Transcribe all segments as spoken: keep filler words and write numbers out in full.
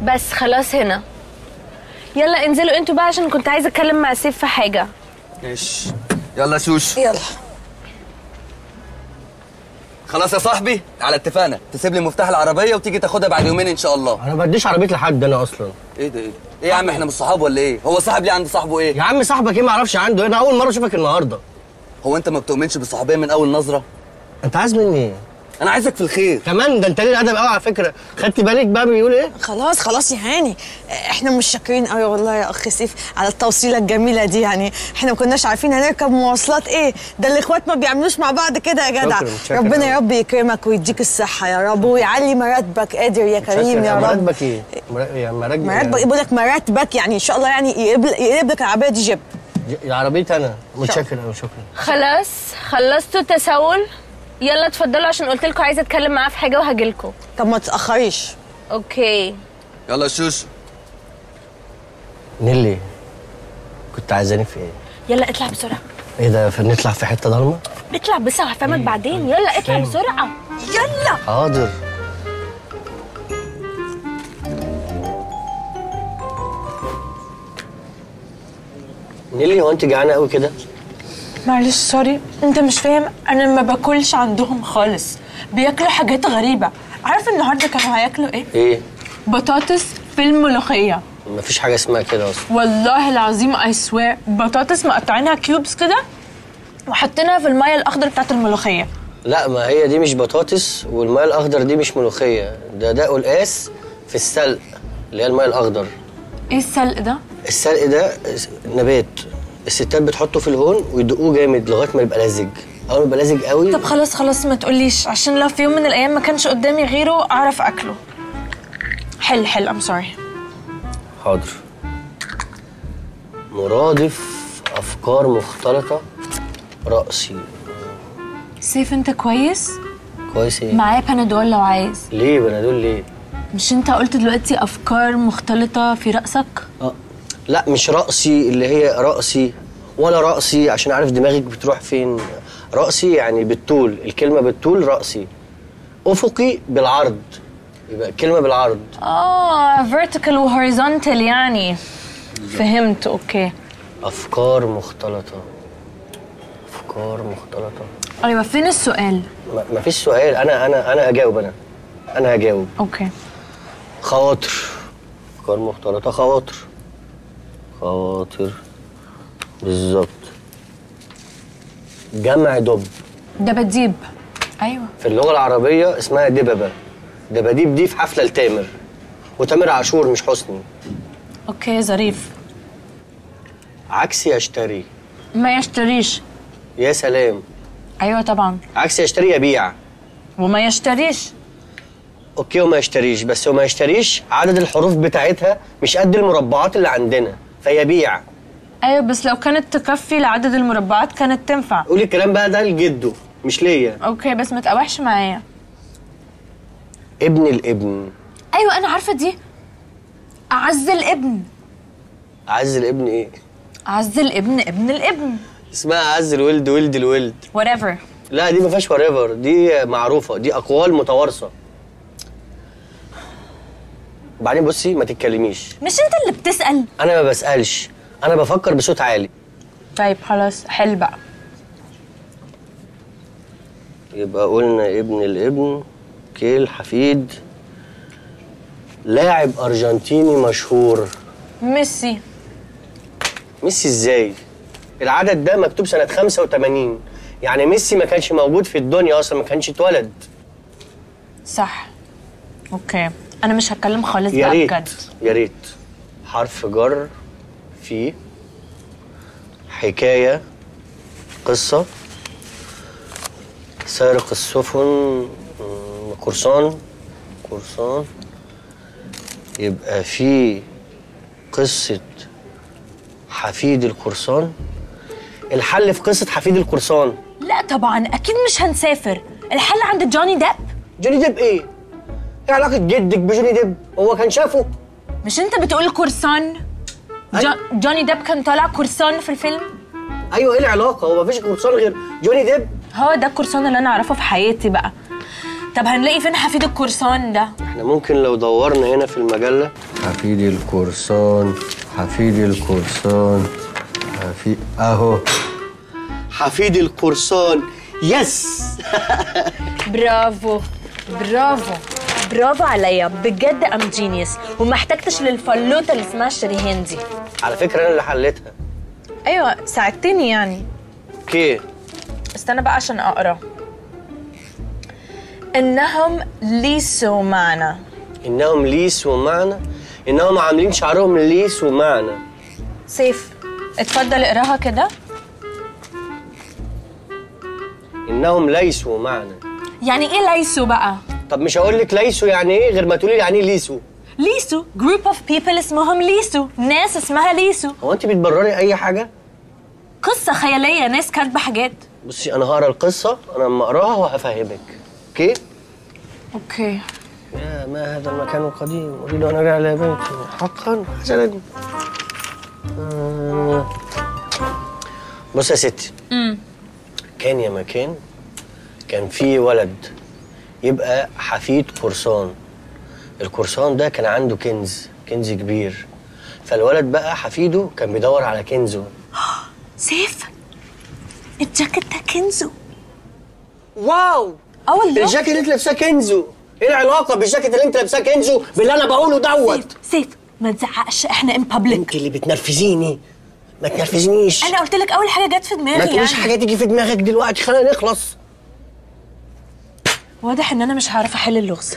بس خلاص هنا. يلا انزلوا انتوا بقى عشان كنت عايزه اتكلم مع سيف في حاجه. ماشي يلا شوش. يلا خلاص يا صاحبي، على اتفاقنا تسيب لي مفتاح العربيه وتيجي تاخدها بعد يومين ان شاء الله. انا ما بديش عربيه لحد انا اصلا. ايه ده ايه ده؟ ايه يا عم احنا مش صحاب ولا ايه؟ هو صاحب ليه عند صاحبه ايه؟ يا عم صاحبك ايه ما اعرفش عنده، انا اول مره اشوفك النهارده. هو انت ما بتؤمنش بالصحوبيه من اول نظره؟ انت عايز مني ايه؟ انا عايزك في الخير كمان. ده انت ليه الادب قوي على فكره. خدت بالك بقى بيقول ايه؟ خلاص خلاص يا هاني، احنا مش شاكرين قوي والله يا اخ سيف على التوصيله الجميله دي. يعني احنا ما كناش عارفين هنركب مواصلات ايه، ده الاخوات ما بيعملوش مع بعض كده يا جدع. ربنا يا رب يكرمك ويديك الصحه يا رب ويعلي مراتبك. قادر يا كريم يا رب. مراتبك ايه؟ يعني مراتبك مراتبك بقول لك مراتبك يعني ان شاء الله يعني يقلب لك العربيه دي جيب. عربيتي انا. متشكر قوي شكرا. خلاص خلصتوا تسول؟ يلا اتفضلوا عشان قلت لكم عايزه اتكلم معاه في حاجه وهجيلكم. طب ما تتاخريش. اوكي يلا شوش. نيلي كنت عايزاني في ايه؟ يلا اطلع بسرعه. ايه ده؟ نطلع في حته ضلمه؟ اطلع بس هفهمك بعدين. يلا اطلع بسرعه يلا. حاضر. نيلي هو انت جعانه قوي كده؟ معلش سوري، انت مش فاهم، انا ما باكلش عندهم خالص، بياكلوا حاجات غريبه. عارف النهارده كانوا هياكلوا ايه؟ ايه؟ بطاطس في الملوخيه. مفيش حاجه اسمها كده اصلا. والله العظيم اي سوير، بطاطس مقطعينها كيوبس كده وحاطينها في الميه الاخضر بتاعت الملوخيه. لا ما هي دي مش بطاطس، والميه الاخضر دي مش ملوخيه، ده ده قلقاس في السلق اللي هي الميه الاخضر. ايه السلق ده؟ السلق ده نبات الستات بتحطه في الهون ويدقوه جامد لغايه ما يبقى لزج. اول ما يبقى لزج قوي. طب خلاص خلاص ما تقوليش، عشان لو في يوم من الايام ما كانش قدامي غيره اعرف اكله. حل حل ام سوري. حاضر. مرادف افكار مختلطه رأسي. سيف انت كويس؟ كويس ايه؟ معايا بنادول لو عايز. ليه بنادول ليه؟ مش انت قلت دلوقتي افكار مختلطه في رأسك؟ اه لا مش رأسي اللي هي رأسي ولا رأسي عشان عارف دماغك بتروح فين. رأسي يعني بالطول، الكلمة بالطول رأسي. أفقي بالعرض، يبقى الكلمة بالعرض. اه vertical و horizontal يعني. فهمت اوكي. أفكار مختلطة. أفكار مختلطة. ايوه فين السؤال؟ ما فيش سؤال، أنا أنا أنا أجاوب أنا. أنا هجاوب. اوكي. خواطر. أفكار مختلطة خواطر. خواطر بالظبط. جمع دب. دباديب. ايوه في اللغه العربيه اسمها دببه. دباديب دي في حفله لتامر، وتامر عاشور مش حسني. اوكي ظريف. عكس يشتري. ما يشتريش. يا سلام. ايوه طبعا. عكس يشتري يبيع. وما يشتريش. اوكي وما يشتريش، بس وما يشتريش عدد الحروف بتاعتها مش قد المربعات اللي عندنا فيبيع. ايوه بس لو كانت تكفي لعدد المربعات كانت تنفع. قولي الكلام بقى ده لجده مش ليا. اوكي بس ما تقاوحش معايا. ابن الابن. ايوه انا عارفه دي. اعز الابن. اعز الابن ايه؟ اعز الابن ابن الابن. اسمها اعز الولد ولد الولد. whatever. لا دي ما فيهاش whatever، دي معروفه، دي اقوال متوارثه. وبعدين بصي ما تتكلميش. مش انت اللي بتسأل؟ انا ما بسألش، انا بفكر بصوت عالي. طيب خلاص حل بقى. يبقى قلنا ابن الابن. كيل حفيد. لاعب ارجنتيني مشهور. ميسي. ميسي ازاي؟ العدد ده مكتوب سنة خمسة وتمانين، يعني ميسي ما كانش موجود في الدنيا اصلا، ما كانش اتولد. صح. اوكي انا مش هتكلم خالص يا بقى ريت بجد. يا ريت. حرف جر. في. حكاية. قصة. سارق السفن. قرصان. قرصان. يبقى في قصة حفيد القرصان. الحل في قصة حفيد القرصان. لا طبعا اكيد مش هنسافر، الحل عند جوني ديب. جوني ديب ايه؟ ايه علاقة جدك بجوني ديب؟ هو كان شافه؟ مش انت بتقول قرصان؟ جو... جوني ديب كان طالع قرصان في الفيلم؟ ايوه ايه العلاقة؟ هو مفيش قرصان غير جوني ديب؟ هو ده القرصان اللي انا اعرفه في حياتي بقى. طب هنلاقي فين حفيد القرصان ده؟ احنا ممكن لو دورنا هنا في المجلة حفيدي القرصان، حفيدي القرصان، حفيد اهو حفيدي القرصان. يس. برافو برافو برافو عليا بجد، ام جينيوس، وما احتجتش للفلوته اللي اسمها شريهان دي. على فكره انا اللي حليتها. ايوه ساعدتني يعني. اوكي استنى بقى عشان اقرا. انهم ليسوا معنا. انهم ليسوا معنا، انهم عاملين شعرهم ليسوا معنا. سيف اتفضل اقراها كده. انهم ليسوا معنا. يعني ايه ليسوا بقى؟ طب مش هقول لك ليسوا يعني ايه غير ما تقولي يعني ايه ليسوا. ليسوا جروب اوف بيبل اسمهم ليسوا، ناس اسمها ليسوا. هو انت بتبرري اي حاجه؟ قصه خياليه، ناس كاتبه حاجات. بصي انا هقرا القصه، انا لما اقراها وهفهمك. اوكي؟ اوكي. يا ما هذا المكان القديم، اريد ان ارجع الى بيتي حقا حسنا. آه. بص يا ستي. امم كان يا مكان كان في ولد يبقى حفيد قرصان. القرصان ده كان عنده كنز، كنز كبير، فالولد بقى حفيده كان بيدور على كنزه. سيف الجاكيت ده كنزه. واو، اه والله الجاكيت اللي انت لابساه كنزه. ايه العلاقه بالجاكيت اللي انت لابساه كنزه باللي انا بقوله دوت؟ سيف سيف ما تزعقش، احنا ان بابليك. انت اللي بتنرفزيني، ما تنرفزنيش. انا قلت لك اول حاجه جت في دماغي. ما تقوليش يعني حاجه تيجي في دماغك دلوقتي، خلينا نخلص. واضح ان انا مش هعرف احل اللغز.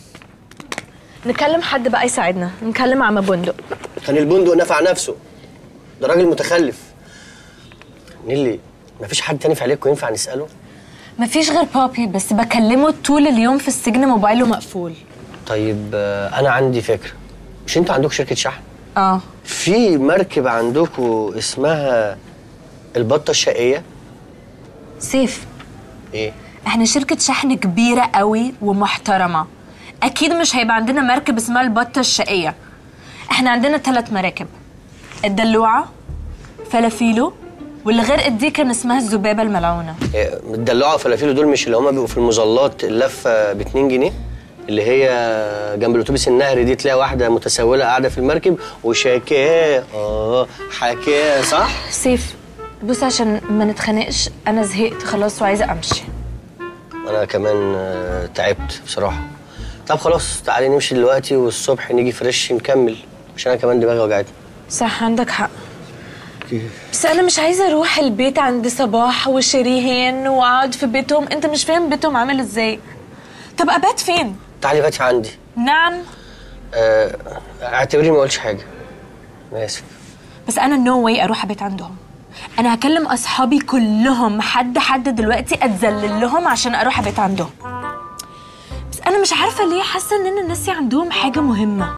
نكلم حد بقى يساعدنا، نكلم عم بندق. كان البندق نفع نفسه، ده راجل متخلف. نيلي مفيش حد تاني في عيلتكم ينفع نساله؟ مفيش غير بابي، بس بكلمه طول اليوم في السجن، موبايله مقفول. طيب آه، انا عندي فكره. مش انتوا عندكم شركه شحن؟ اه في مركب عندكم اسمها البطه الشقيه؟ سيف ايه؟ احنا شركه شحن كبيره قوي ومحترمه، اكيد مش هيبقى عندنا مركب اسمها البطه الشقيه. احنا عندنا ثلاث مراكب، الدلوعه، فلافيلو، واللي غير دي كان اسمها الذبابه الملعونه. إيه، الدلوعه وفلافيلو دول مش اللي هما بيبقوا في المظلات اللفه ب اتنين جنيه؟ اللي هي جنب الاتوبيس النهري دي، تلاقي واحده متسوله قاعده في المركب وشاكاه اه حكاه، صح؟ سيف بص عشان ما نتخانقش، انا زهقت خلاص وعايزه امشي. انا كمان آه، تعبت بصراحه. طب خلاص تعالي نمشي دلوقتي، والصبح نيجي فريش نكمل، عشان انا كمان دماغي وجعتني. صح عندك حق. بس انا مش عايزه اروح البيت عند صباح وشريهان واقعد في بيتهم، انت مش فاهم بيتهم عامل ازاي. طب ابات فين؟ تعالي باتي عندي. نعم. آه، اعتبريني ما قلتش حاجه، انا اسف. بس انا نو واي اروح ابيت عندهم. انا هكلم اصحابي كلهم حد حد دلوقتي اتذلل لهم عشان اروح ابيت عندهم. بس انا مش عارفه ليه حاسه ان انا ناسي عندهم حاجه مهمه.